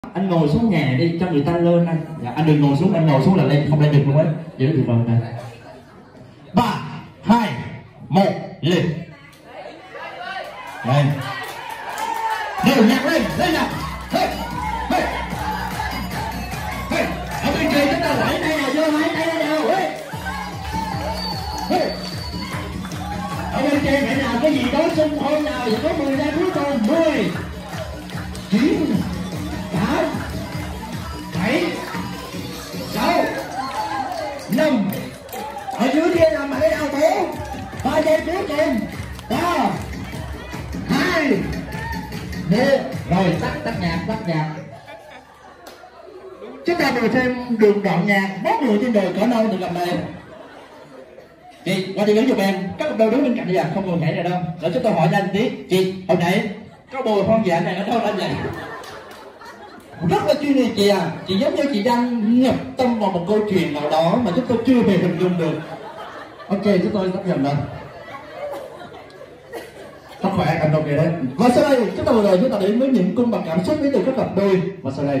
Anh ngồi xuống nhà đi cho người ta lên anh. Dạ, anh đừng ngồi xuống, anh ngồi xuống là lên không lên được luôn ấy. Vậy đó tuyệt vời này. 3, 2, 1 lên. Đây. Đều nhạc lên nào. Hey, hey. Hey. Ở bên kia chúng ta đẩy tay nào vô, hai tay nào. Hey. Hey. Ở bên kia phải làm cái gì đó xung hôn nào thì có 10 ra cuối cùng. 10, 9, 8, 7, 6, 5. Ở dưới kia làm cái nào 4, 3 giây cuối cùng. 3, 2, 1. Rồi tắt nhạc. Chúng ta vừa xem đường đoạn nhạc bóc người trên đời cỡ nào được làm này. Chị qua đi đứng giùm em, các cặp đôi đứng bên cạnh đi không còn nhảy ra đâu. Để chúng tôi hỏi anh tí, chị hồi nãy có bồ con dạ này ở đâu anh vậy? Rất là chuyên nghiệp chị à, chị giống như chị đang nhập tâm vào một câu chuyện nào đó mà chúng tôi chưa hề hình dung được. Ok, chúng tôi sắp dần rồi. Thật khỏe, cảm động kìa đấy. Và sau đây chúng ta vừa rồi chúng ta đến với những cung bậc cảm xúc đến từ các cặp đôi. Và sau đây